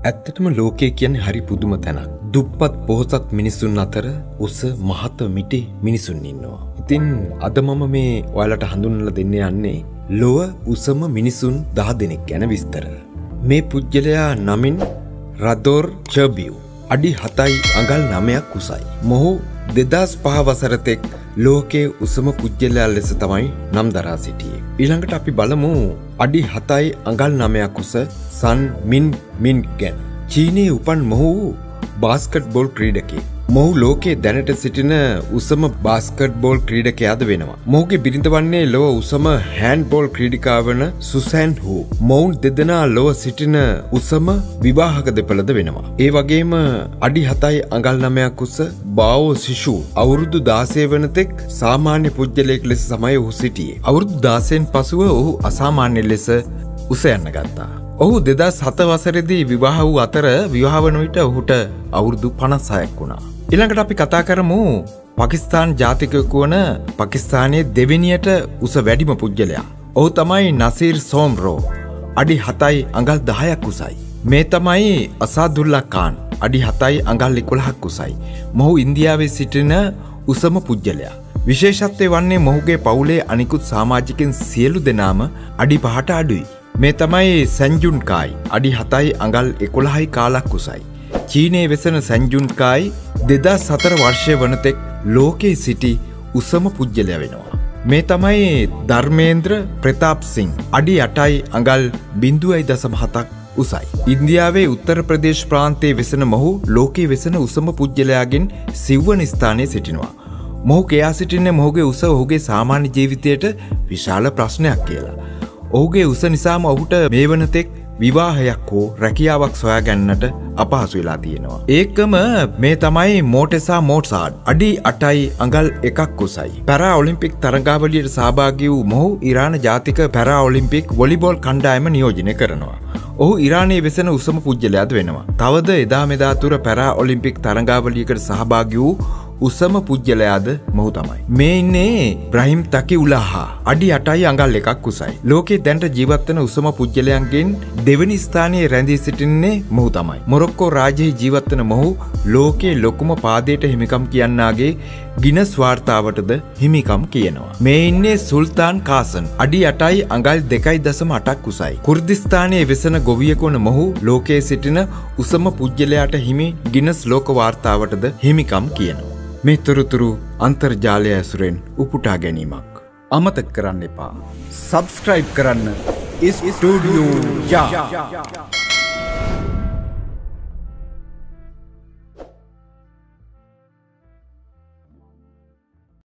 ඇත්තටම ලෝකය කියන්නේ හරි පුදුම තැනක්. දුප්පත් පොහොසත් මිනිසුන් අතර උස මහත මිටි මිනිසුන් ඉන්නවා. ඉතින් අද මම මේ ඔයාලට හඳුන්වලා දෙන්න යන්නේ ලොව උසම මිනිසුන් 10 දෙනෙක් ගැන විස්තර. මේ පුජ්‍යලයා නමින් රදෝර් චර්බියු. අඩි 7යි අඟල් 9ක් උසයි. මොහු 2005 වසර තෙක් ලෝකයේ උසම පුජ්‍යලයා ලෙස තමයි නම් දරා සිටියේ. ඊළඟට අපි බලමු අඩි 7යි අඟල් 9ක් උස සන් මින් ගැන. චීනයේ උපන් මොහු බාස්කට්බෝල් ක්‍රීඩකයෙක්. මොහු ලෝකයේ දැනට සිටින උසම බාස්කට්බෝල් ක්‍රීඩකයාද වෙනවා. මොහුගේ බිරිඳ වන්නේ ලොව උසම හෑන්ඩ්බෝල් ක්‍රීඩිකා වන සුසෑන් හූ. මොවුන් දෙදෙනා ලොව සිටින උසම විවාහක දෙපළද වෙනවා. ඒ වගේම අඩි 7යි අඟල් 9ක් උස බාවෝ සිෂු අවුරුදු 16 වන තෙක් සාමාන්‍ය පුජ්‍යලයෙක් ලෙස තමයි ඔහු සිටියේ. අවුරුදු 16න් පසුව ඔහු අසාමාන්‍ය ලෙස උස යන්න ගත්තා. ඔහු 2007 වසරේදී විවාහ වූ අතර විවාහ වන විට ඔහුට අවුරුදු 56ක් වුණා. ඊළඟට අපි කතා කරමු පාකිස්තාන් ජාතිකයෙකු වන පාකිස්තානයේ දෙවෙනියට උස වැඩිම පුජ්‍යලයා. ඔහු තමයි නසීර් සෝම්රෝ. අඩි 7යි අඟල් 10ක් උසයි. මේ තමයි අසාදුල්ලා ඛාන්. අඩි 7යි අඟල් 11ක් උසයි. මොහු ඉන්දියාවේ සිටින උසම පුජ්‍යලයා. විශේෂත්වය වන්නේ මොහුගේ පවුලේ අනිකුත් සමාජිකයන් සියලු දෙනාම අඩි 5ට අඩුයි. මේ තමයි සැන්ජුන් කායි. අඩි 7යි අඟල් 11යි කාලක් උසයි. චීනයේ වෙසෙන සැන්ජුන් කායි 2004 වර්ෂය වනතෙක් ලෝකයේ සිටි උසම පුජ්‍යලයා වෙනවා. මේ තමයි ධර්මේන්ද්‍ර ප්‍රතාප් සිං. අඩි 8යි අඟල් 0.7ක් උසයි. ඉන්දියාවේ උත්තර ප්‍රදේශ ප්‍රාන්තයේ වෙසෙන මොහු ලෝකයේ වෙසෙන උසම පුජ්‍යලයාගෙන් සිව්වන ස්ථානයේ සිටිනවා. මොහු කියා සිටින්නේ මොහුගේ උස ඔහුගේ සාමාන්‍ය ජීවිතයට විශාල ප්‍රශ්නයක් කියලා. ඔහුගේ උස නිසාම ඔහුට මේ වනතෙක් විවාහයක් හෝ රැකියාවක් සොයාගන්නට අපහසු වෙලා තියෙනවා. ඒකම මේ තමයි මෝටෙසා මෝට්සාඩ්. අඩි 8යි අඟල් 1ක් උසයි. පැරා ඔලිම්පික් තරගාවලියට සහභාගී වූ මොහු ඉරාන ජාතික පැරා ඔලිම්පික් වොලිබෝල් කණ්ඩායම නියෝජනය කරනවා. ඔහු ඉරානයේ වෙසෙන උසම පුජ්‍යලයාද වෙනවා. තවද එදා මෙදා තුර පැරා ඔලිම්පික් තරගාවලියකට සහභාගී වූ උසම පුජ්‍යලයාද මොහු තමයි. මේ ඉන්නේ බ්‍රහීම් තකිඋල්ලාහ්. අඩි 8යි අඟල් 1ක් උසයි. ලෝකයේ දැනට ජීවත් වෙන උසම පුජ්‍යලයන්ගෙන් දෙවෙනි ස්ථානයේ රැඳී සිටින්නේ මොහු තමයි. මොරොක්කෝ රාජ්‍යයේ ජීවත් වෙන මොහු ලෝකයේ ලොකුම පාදයට හිමිකම් කියන්නාගේ ගිනස් වාර්තාවටද හිමිකම් කියනවා. මේ ඉන්නේ සුල්තාන් කාසන්. අඩි 8යි අඟල් 2.8ක් උසයි. කුර්දිස්තානයේ වෙසෙන ගොවියෙකු වන මොහු ලෝකයේ සිටින උසම පුජ්‍යලයාට හිමි ගිනස් ලෝක වාර්තාවටද හිමිකම් කියනවා. මේ තොරතුරු අන්තර්ජාලය ඇසුරෙන් උපුටා ගැනීමක්. අමතක කරන්න එපා. සබ්ස්ක්‍රයිබ් කරන්න ස්ටුඩියෝ යා.